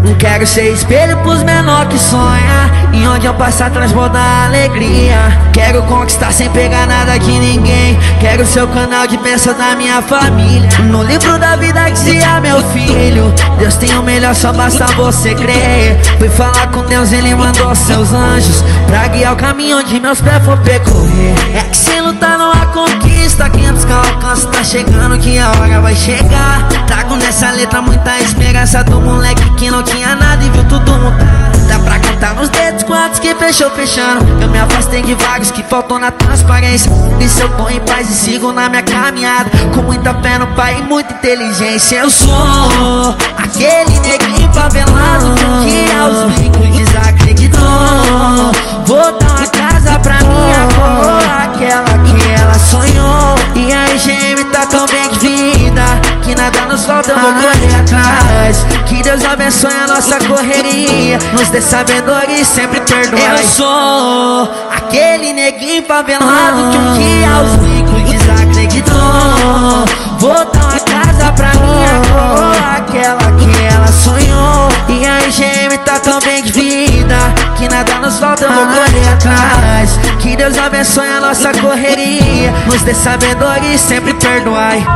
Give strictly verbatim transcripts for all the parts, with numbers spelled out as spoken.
Não quero ser espelho pros menor que sonha, e onde eu passar transbordar alegria. Quero conquistar sem pegar nada de ninguém. Quero ser o canal de bênção da minha família. No livro da vida dizia meu filho: Deus tem o melhor, só basta você crer. Fui falar com Deus, ele mandou seus anjos pra guiar o caminho onde meus pés for percorrer. É que sem lutar não há conquista, quem busca alcança, tá chegando que a hora vai chegar. Trago nessa letra muita esperança do moleque que não tinha nada e viu tudo mudar. Dá pra contar nos dedos quantos que fechou fechando. Eu me afastei de vários que faltou na transparência. E se eu tô em paz e sigo na minha caminhada, com muita fé no pai e muita inteligência. Eu sou aquele neguinho favelado que aos bicos desacreditou. Vou dar uma casa pra minha coroa, aquela que ela sonhou. E a R G M tá tão bem de vida que nada nos falta, eu vou correr atrás. Que Deus abençoe a nossa correria, nos dê sabedoria e sempre perdoar. Eu sou aquele neguinho favelado que um dia aos bicos desacreditou. Vou dar uma casa pra minha coroa, aquela que ela sonhou. E a R G M tá tão bem de vida que nada nos falta, eu vou correr atrás. Que Deus abençoe a nossa correria, nos dê sabedoria e sempre perdoai.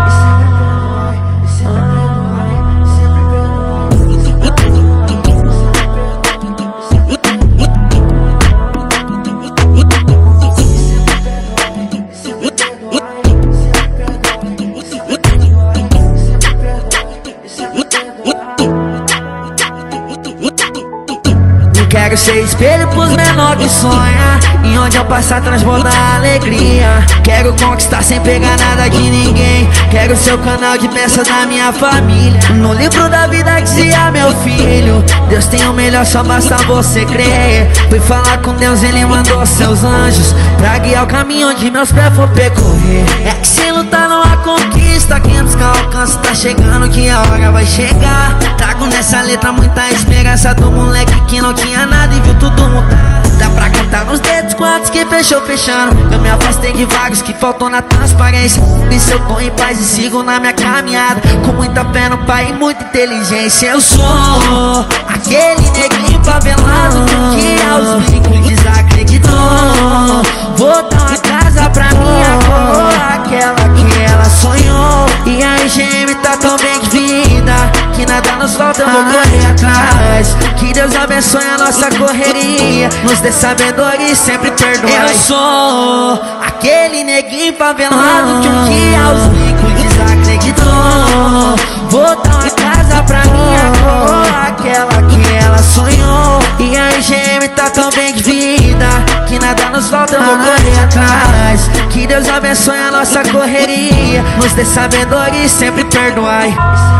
Quero ser espelho pros menor que sonha, e onde eu passar transbordar alegria. Quero conquistar sem pegar nada de ninguém. Quero ser o canal de bênção da minha família. No livro da vida dizia meu filho: Deus tem o melhor, só basta você crer. Fui falar com Deus, ele mandou seus anjos pra guiar o caminho onde meus pés for percorrer. É que sem lutar não há conquista, quem busca alcança, tá chegando que a hora vai chegar. Trago nessa letra muita esperança do moleque que não tinha nada e viu tudo mudar. Dá pra contar nos dedos quantos que fechou fechando. Eu me afastei de vários que faltou na transparência. E se eu tô em paz e sigo na minha caminhada, com muita fé no pai e muita inteligência. Eu sou aquele neguinho favelado que aos bicos desacreditou. Vou dar uma casa pra minha coroa, aquela que ela sonhou. E a R G M tá tão bem de vida que nada nos falta, eu vou correr atrás. Que Deus abençoe a nossa correria, nos dê sabedoria e sempre perdoar. Eu sou aquele neguinho favelado que um dia aos bicos desacreditou. Vou dar uma casa pra minha coroa, aquela que ela sonhou. E a R G M tá tão bem de vida que nada nos falta, eu vou correr atrás. Que Deus abençoe a nossa correria, nos dê sabedoria e sempre perdoai.